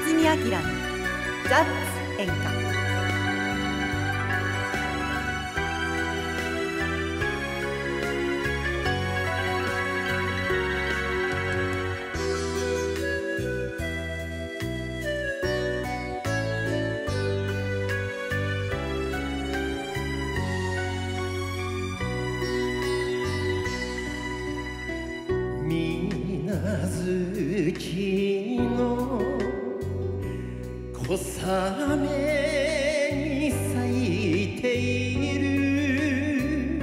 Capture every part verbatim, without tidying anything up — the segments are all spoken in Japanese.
辰巳明のザッツ演歌。 水月の小雨に咲いている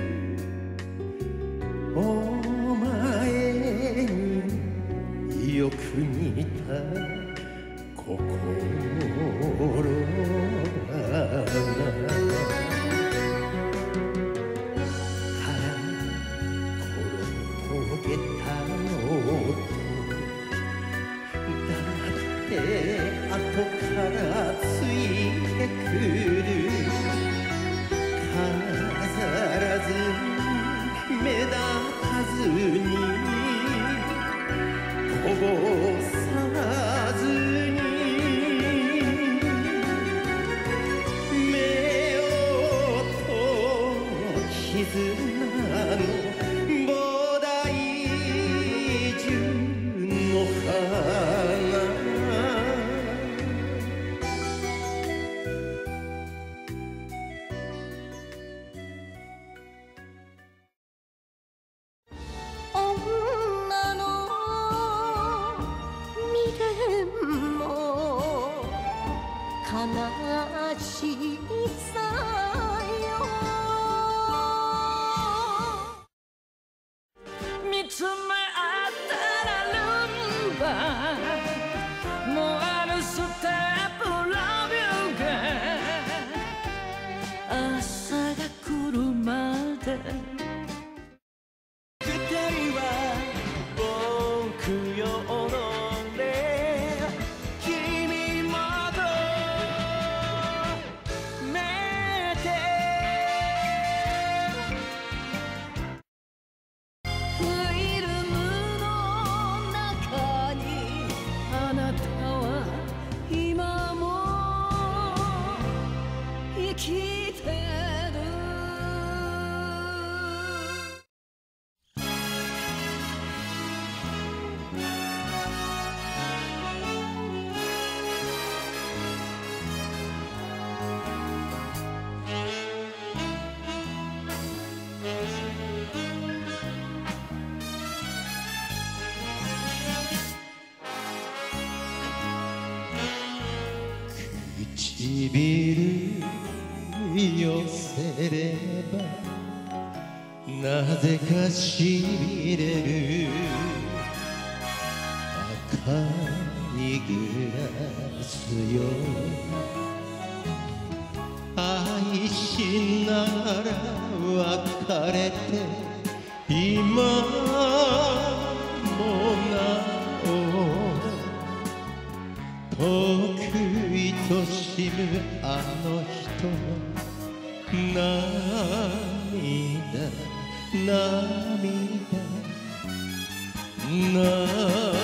お前によく似た心が後からついてくる飾らずに目立たずにこぼさずに目をと絆の菩提樹の花悲しさよ見つめ合ったらルンバもうあるステップラビューが朝が来るまで二人は僕よ唇寄せればなぜかしびれる赤いグラスよ愛しながら別れて今もなお遠く愛しむあの人の涙涙涙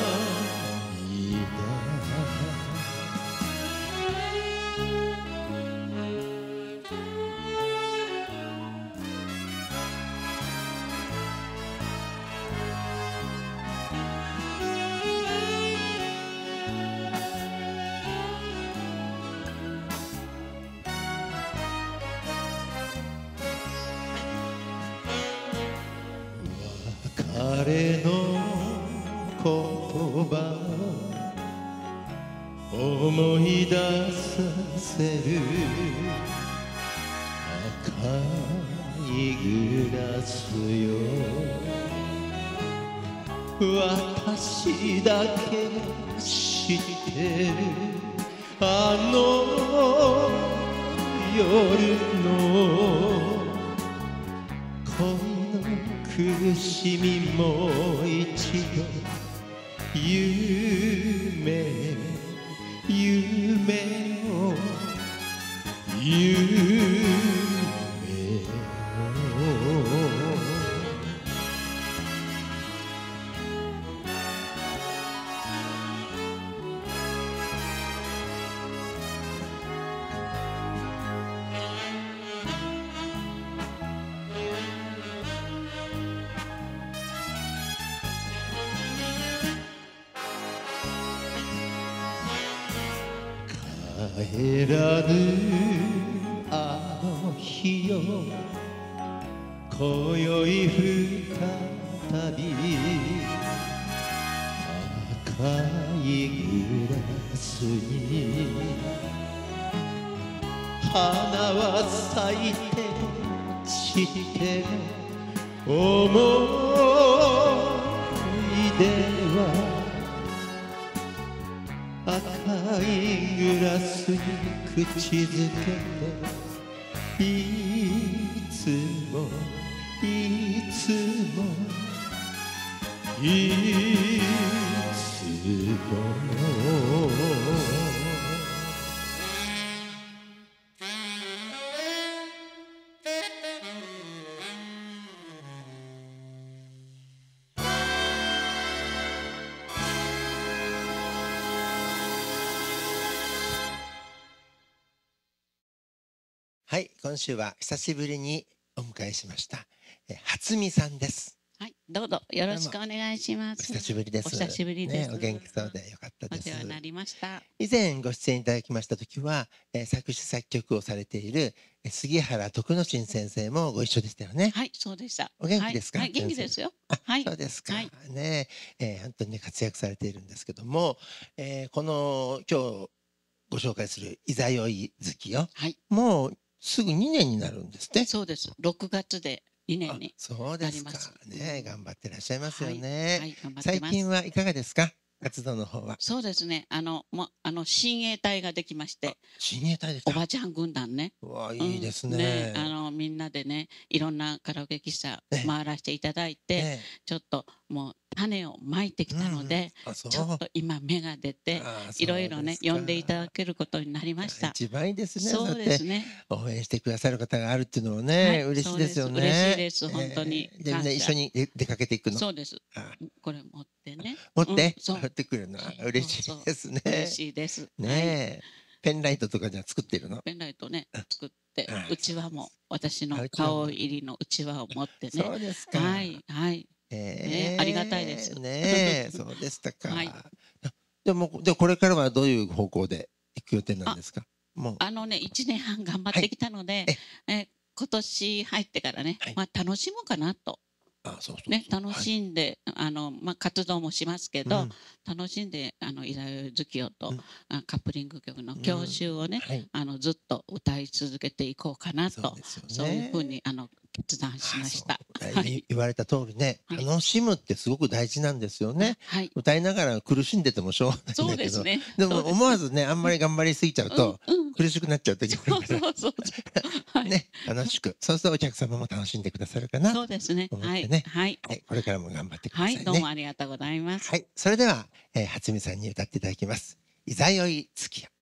彼の言葉を思い出させる赤いグラスよ私だけ知ってるあの夜の恋苦しみもう一度夢夢を夢をえらぬあの日よ今宵再び赤いグラスに花は咲いて散って思い出は赤いグラスに口づけていつもいつもいつもはい、今週は久しぶりにお迎えしました。え、初見さんです。 はい、どうぞよろしくお願いします。 お久しぶりです。 お久しぶりです。 ね、お元気そうでよかったです。 お世話になりました。 以前ご出演いただきました時は、えー、作詞作曲をされている杉原徳之進先生もご一緒でしたよね。 はい、そうでした。 お元気ですか？ はい、はい、元気ですよ。 はい、そうですか。はい、ね、えー、本当にね活躍されているんですけども、えー、この今日ご紹介するいざよい月よ。はい、もうすぐにねんになるんですね。 そうです。ろくがつでにねんになります。 そうですか。ね、頑張ってらっしゃいますよね。 はい、頑張ってます。 最近はいかがですか？活動の方は。 そうですね。あのもあの親衛隊ができまして。 親衛隊ですか。 おばちゃん軍団ね。 うわ、いいですね。 ね、あのみんなでね、いろんなカラオケ喫茶回らせていただいて、ちょっともう種をまいてきたので、ちょっと今芽が出て、いろいろね呼んでいただけることになりました。 一番いいですね。 そうですね。 応援してくださる方があるっていうのもね、嬉しいですよね。 嬉しいです本当に。 でみんな一緒に出かけていくの。 そうです。これ持ってね。 持って持ってくるのは嬉しいですね。 嬉しいです。 ね。ペンライトとかじゃ作ってるの？ ペンライトね作って、うちわも私の顔入りのうちわを持ってね。 そうですか。 はいはい。ええ、ありがたいです。 ね、そうでしたか。でもでこれからはどういう方向で行く予定なんですか？もうあのね一年半頑張ってきたので、え今年入ってからね、まあ楽しもうかなと。ね、楽しんで、はい、あのまあ、活動もしますけど、うん、楽しんであのいざよい月夜と、うん、カップリング曲の郷愁をね、うんはい、あのずっと歌い続けていこうかなと そうですよね、そういうふうにあの決断しました。 はい、言われた通りね、はい、楽しむってすごく大事なんですよね。はい、歌いながら苦しんでてもしょうがないんだけど、そうですね、でも思わずねあんまり頑張りすぎちゃうと、うんうん、苦しくなっちゃう時もあるからね、楽しく、そうするとお客様も楽しんでくださるかな。 そうですね。はい。 はい。これからも頑張ってくださいね。 はい、どうもありがとうございます。 はい、それでは、えー、初見さんに歌っていただきます。いざよい月夜。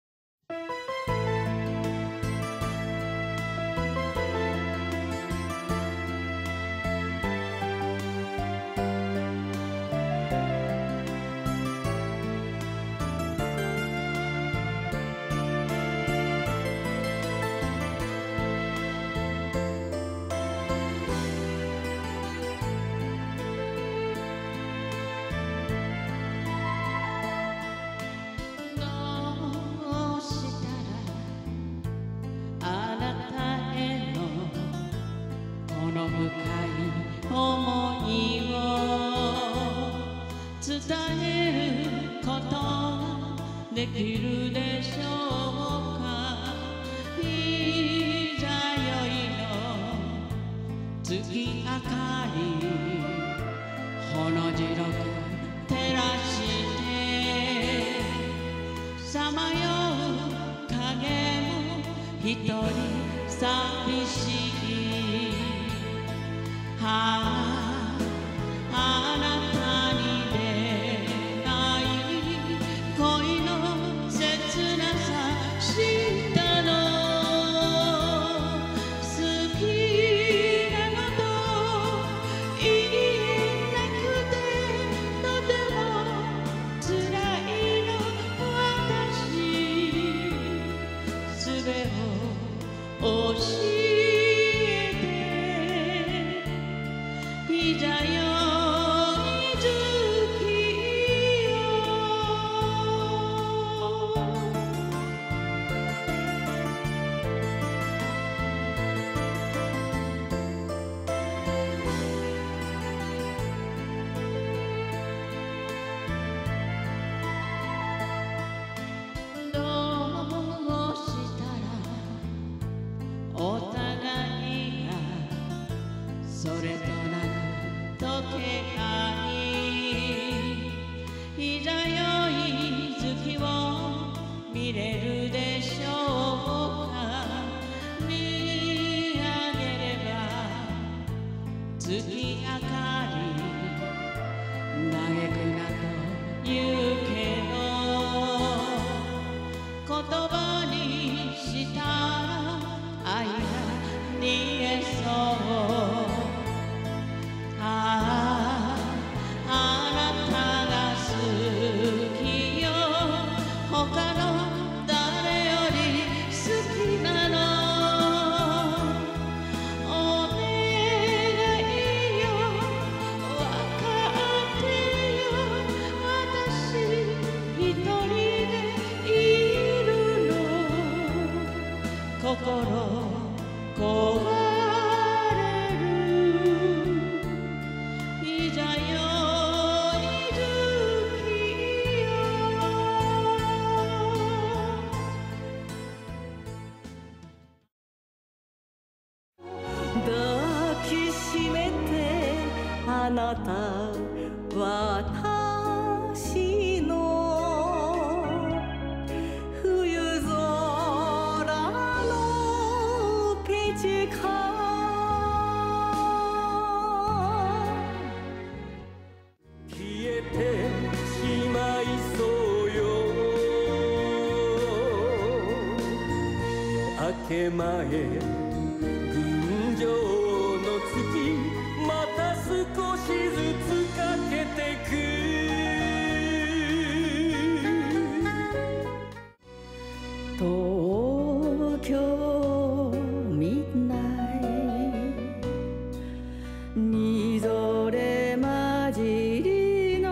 できるでしょうか。いざよいの月明かりほの白く照らしてさまよう影も一人寂しい。あああなたに出会い恋の切なさ知ったの。好きなのと言えなくてとても辛いの私。すべを教えなた私の冬空のペチカ消えてしまいそうよ明け前群青の月また少しずつかけてく東京ミッドナイトみぞれ混じりの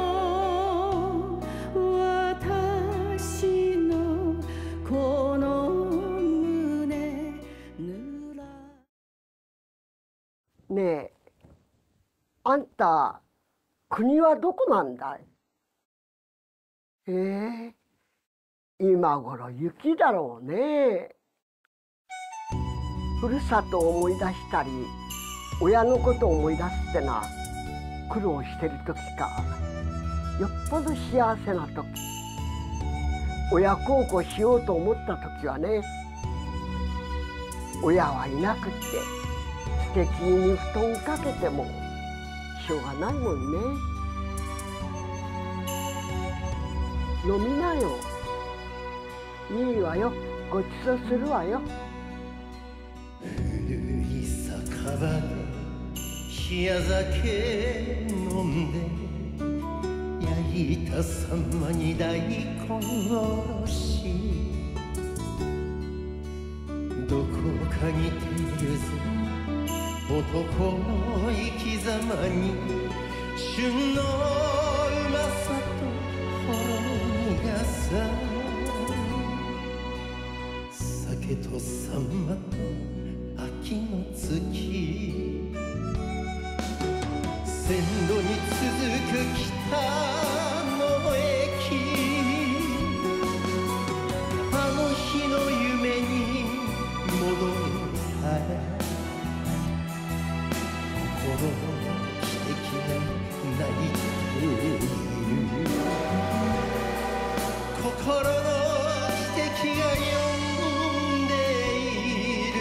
私のこの胸ぬらねえ、あんた国はどこなんだい？ええ、今頃雪だろうね。ふるさとを思い出したり親のことを思い出すってのは苦労してる時かよっぽど幸せな時、親孝行しようと思った時はね、親はいなくって素敵に布団かけてもしょうがないもんね。飲みなよ。いいわよ、ごちそうするわよ。 古い酒場で冷や酒飲んで焼いたさんまに大根おろしどこかにてるぞ男の生き様に旬のうまさとほろ苦さ酒とさんまと秋の月線路に続く北の駅あの日の夢に戻ったら心の汽笛が鳴いている心の汽笛が呼んでいる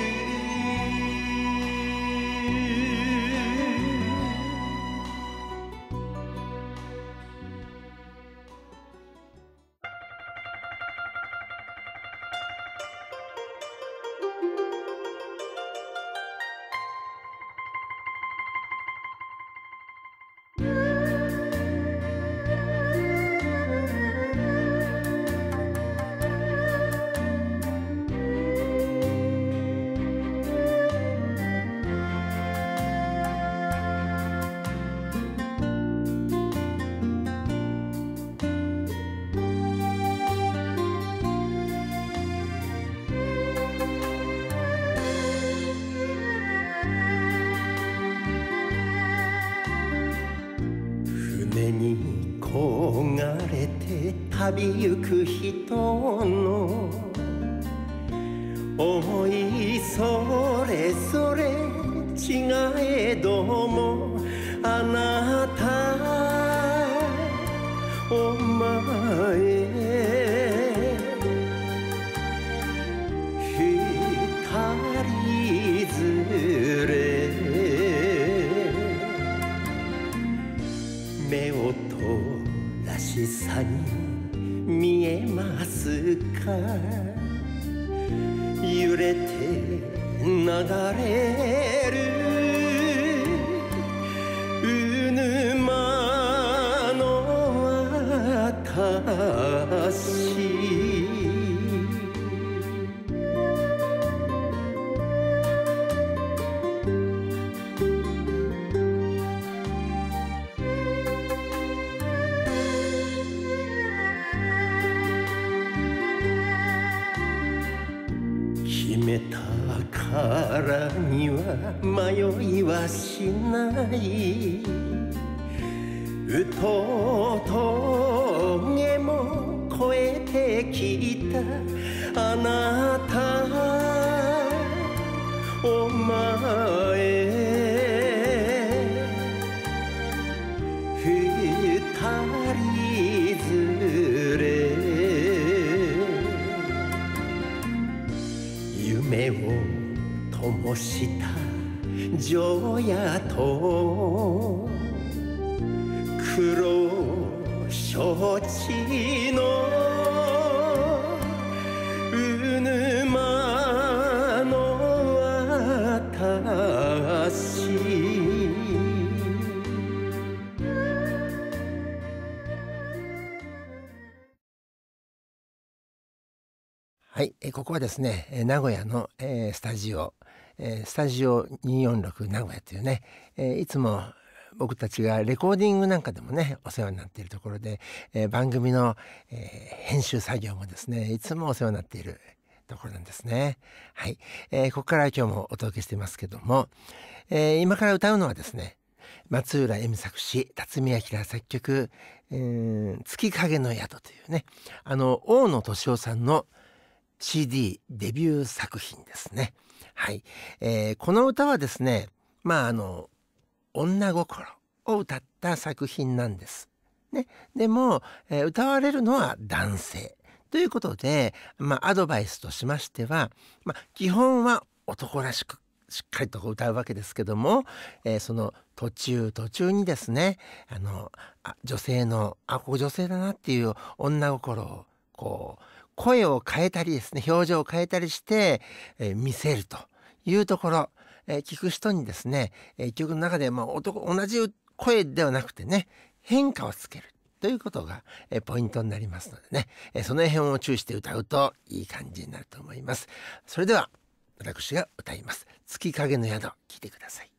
旅ゆく人の思いそれぞれ違えどもあなたお前二人連れ目をとらしさに見えますか揺れて流れるうぬまの私からには迷いはしないうと峠も越えてきたあなたお前りずれ夢を灯した除夜と黒承知のうぬまの私はい、えここはですね名古屋の、えー、スタジオ、えー、スタジオにひゃくよんじゅうろく名古屋というね、えー、いつも僕たちがレコーディングなんかでもねお世話になっているところで、えー、番組の、えー、編集作業もですねいつもお世話になっているところなんですね。はい、えー、ここから今日もお届けしてますけども、えー、今から歌うのはですね松浦恵美作詞辰巳明作曲、えー、月影の宿というねあの大野俊夫さんの シーディー デビュー作品ですね。はい、えー、この歌はですねまああの女心を歌った作品なんです。ね、でも、えー、歌われるのは男性ということで、まあ、アドバイスとしましては、まあ、基本は男らしくしっかりと歌うわけですけども、えー、その途中途中にですねあのあ女性のあここ女性だなっていう女心をこう声を変えたりですね表情を変えたりして、えー、見せるというところ。えー、聞く人にですね、えー、曲の中で、まあ、男同じ声ではなくてね変化をつけるということが、えー、ポイントになりますのでね、えー、その辺を注意して歌うといい感じになると思います。それでは私が歌います。月影の宿、聴いてください。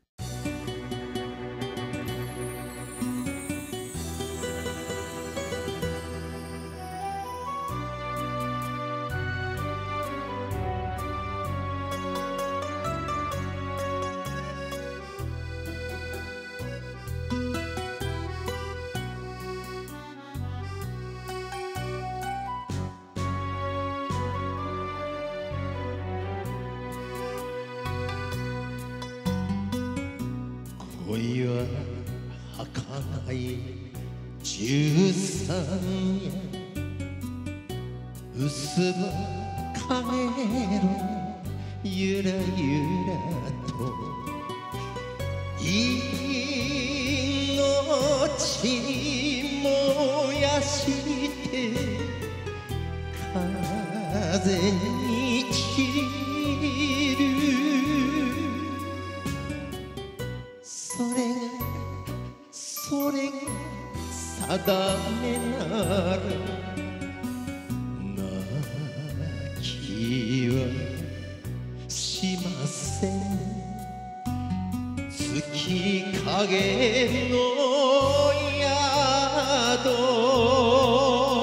恋は儚い十三夜薄葉かげろゆらゆらと命燃やして風に散るそれがそれが定めなら泣きはしません月影の宿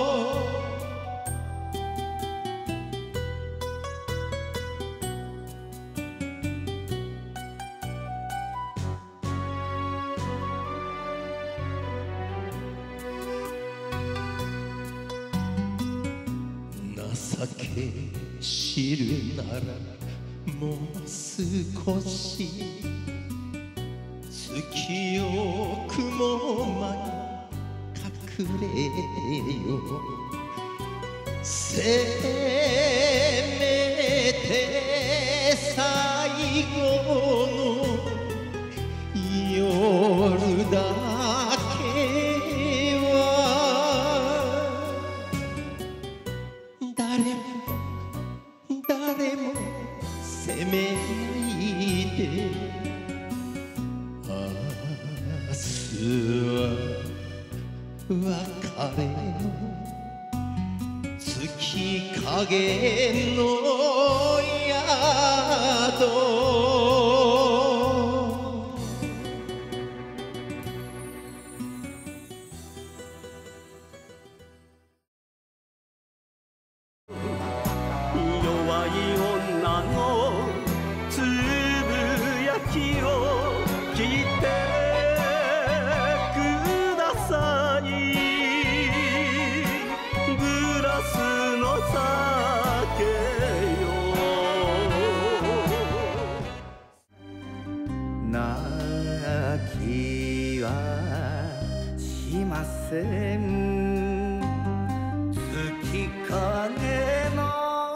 情け知るならもう少し月よ雲間に隠れよせめて最後の夜だ誰も責めないで明日は別れの月影の宿せん月影の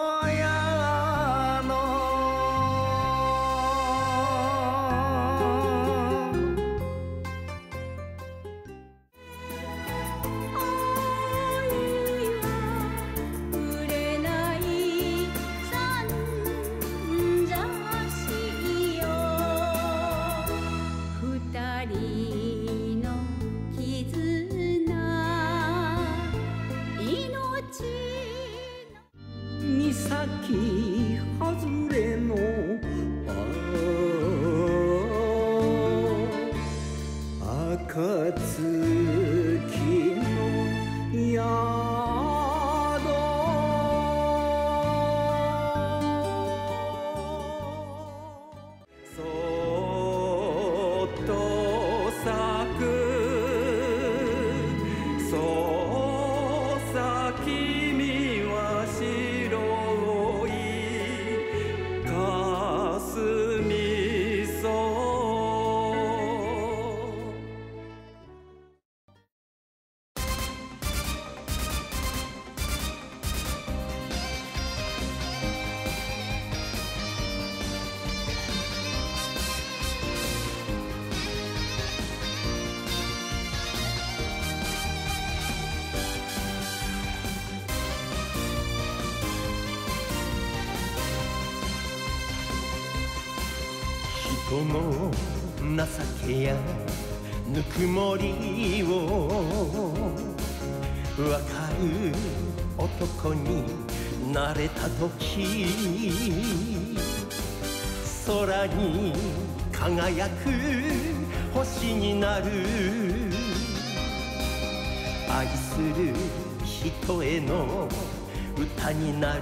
岬外れの暁の宿そっと咲くそうさ君は白い霞そう人の情けやぬくもりを分かる男になれた時空に輝く星になる愛する人への歌になる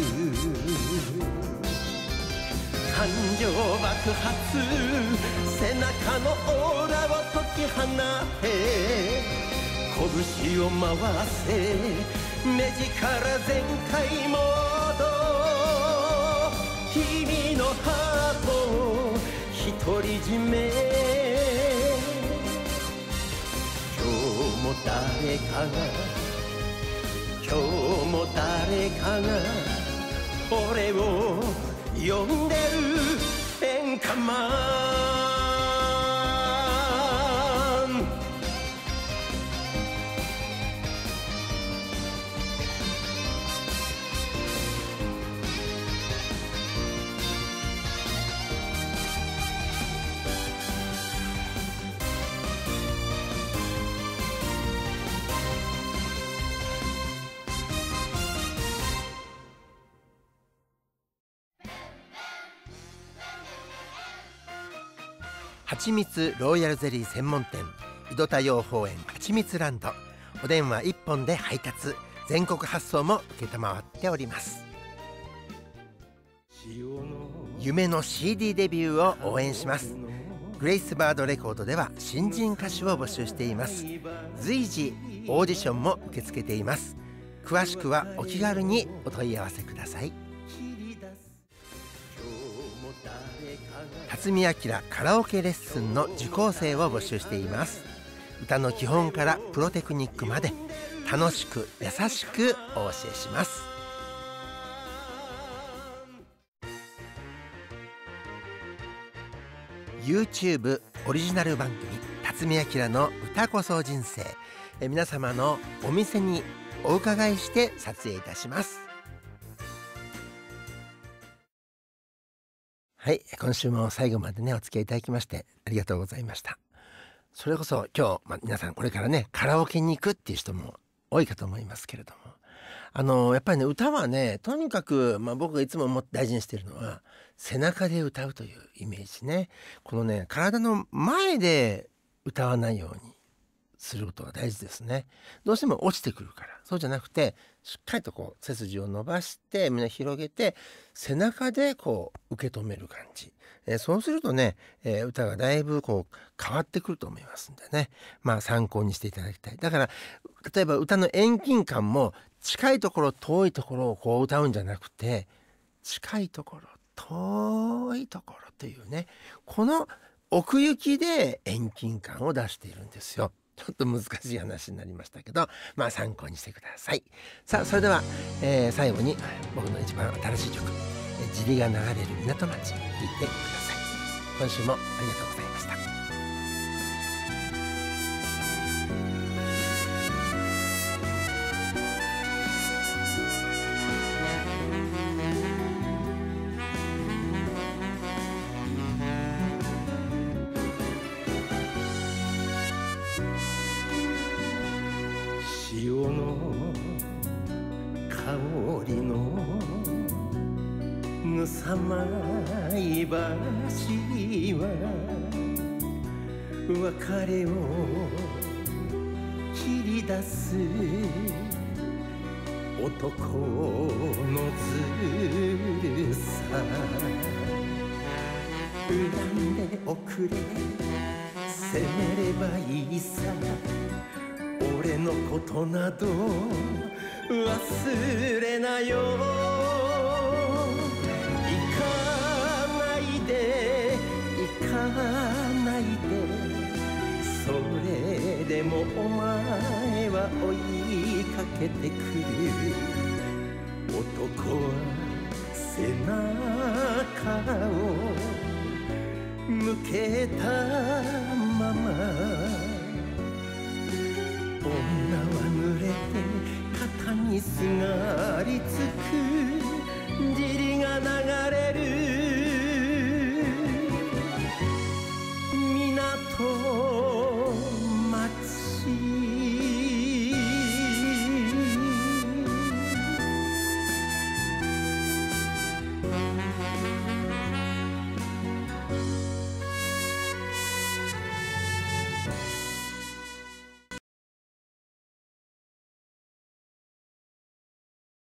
感情爆発背中のオーラを解き放って拳を回せ目力全開モード君のハートを独り占め今日も誰かが今日も誰かが俺を呼んでる演歌マンはちみつローヤルゼリー専門店井戸田養蜂園はちみつランドお電話いっぽんで配達全国発送も承っております。夢の シーディー デビューを応援します。グレイスバードレコードでは新人歌手を募集しています。随時オーディションも受け付けています。詳しくはお気軽にお問い合わせください。辰巳明カラオケレッスンの受講生を募集しています。歌の基本からプロテクニックまで楽しく優しくお教えします。YouTube オリジナル番組辰巳明の歌こそ人生、え皆様のお店にお伺いして撮影いたします。はい、今週も最後までねお付き合いいただきましてありがとうございました。それこそ今日、まあ、皆さんこれからねカラオケに行くっていう人も多いかと思いますけれども、あのやっぱりね歌はねとにかく、まあ、僕がいつも大事にしているのは背中で歌うというイメージね。このね体の前で歌わないようにすることが大事ですね。どうしても落ちてくるから、そうじゃなくてしっかりとこう背筋を伸ばして胸広げて背中でこう受け止める感じ、えー、そうするとね、えー、歌がだいぶこう変わってくると思いますんでね、まあ参考にしていただきたい。だから例えば歌の遠近感も近いところ遠いところをこう歌うんじゃなくて近いところ遠いところというね、この奥行きで遠近感を出しているんですよ。 ちょっと難しい話になりましたけど、まあ参考にしてください。さあそれでは、えー、最後に僕の一番新しい曲「地理が流れる港町」聴いてください。今週もありがとうございました。 潮の香りのむさまい橋は別れを切り出す男のずるさ、恨んでおくれ責めればいいさ、俺のことなど忘れなよ。行かないで行かないで、それでもお前は追いかけてくる。男は背中を向けたまま、女は濡れて肩にすがりつく。